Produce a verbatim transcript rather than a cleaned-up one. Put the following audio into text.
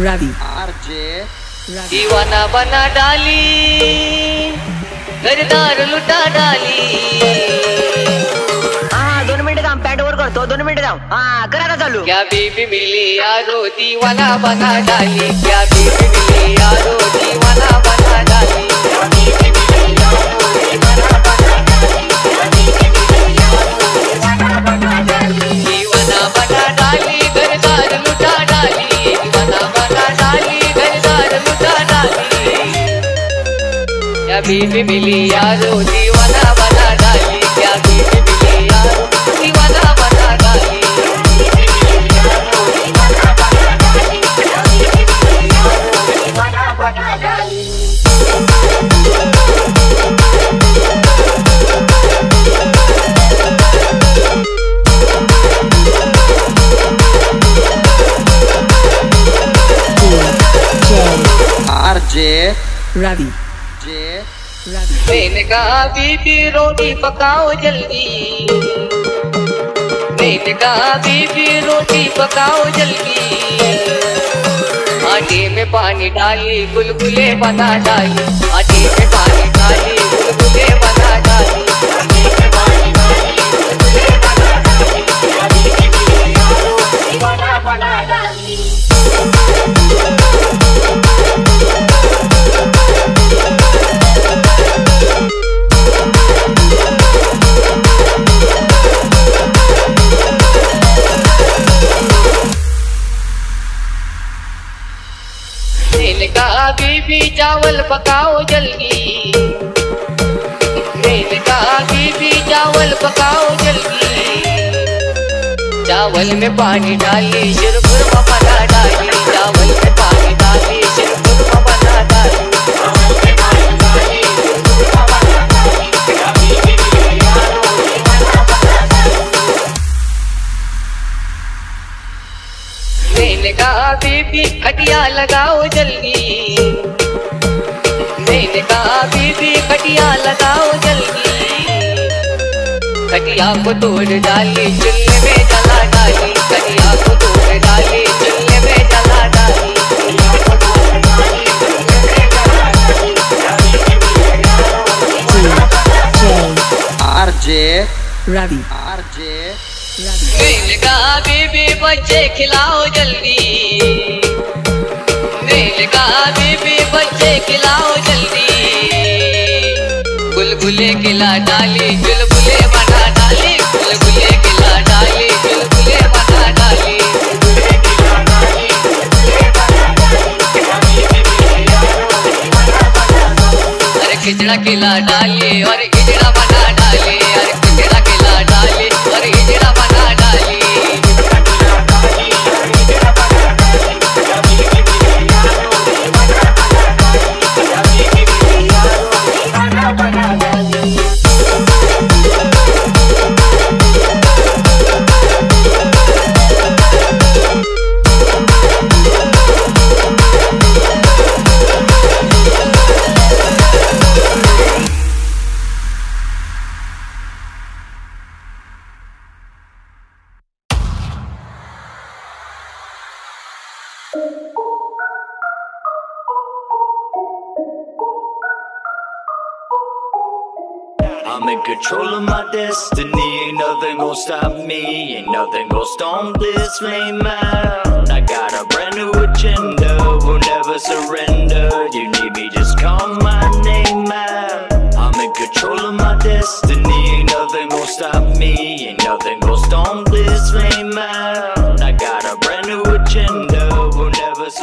Ravi RJ दीवाना बना डाली, घरदार लुटा डाली। हाँ दोन मिनिट काम पॅट वर करतो, दोन मिनिट काम. हाँ करा आता चालू. क्या बीबी मिली यारो दीवाना बना डाली, क्या बीबी मिली यारो दीवाना बना डाली। दीवाना बना डाली, घरदार लुटा डाली। दीवाना बना डाली, घरदार लुटा डाली। क्या बीबी मिली यारो दीवाना बना डाली, क्या बीबी मिली यारो दीवाना बना डाली। आरजे रवि जे रवि मैंने कहा बीबी रोटी पकाओ जल्दी, मैंने कहा बीबी रोटी पकाओ जल्दी। आटे में पानी डाली, गुलगुले बना डाली। आटे में पानी डाली, गुलगुले बना डाली। मैंने कहा बीबी चावल पकाओ जल्दी, मैंने कहा बीबी चावल पकाओ जल्दी। चावल में पानी डाली, शिरखुरमा बना डाली। चावल में पानी डाली, शिरखुरमा बना डाली। मैंने कहा बीबी खटिया लगाओ जल्दी, मैंने कहा बीबी खटिया लगाओ जल्दी। खटिया को तोड़ डाली, चूल्हे में जला डाली। खटिया को तोड़ डाली, चूल्हे में जला डाली। आरजे रवि आरजे रवि मैंने कहा बीबी बच्चे खिलाओ जल्दी, मैंने कहा बीबी बच्चे खिलाओ जल्दी। गुलगुले खिला डाली, चुलबुले बना डाली। गुलगुले खिला डाली, चुलबुले बना डाली। अरे खिचड़ा खिला डाली और खिचड़ा बना डाली। अरे खिचड़ा खिला डाली और खिचड़ा बना डाली। I'm in control of my destiny, ain't nothing gon' stop me, ain't nothing gon' storm this flame out. I got a brand new agenda, will never surrender. You need me, just call my name out. I'm in control of my destiny, ain't nothing gon' stop me, ain't nothing gon' storm this flame out.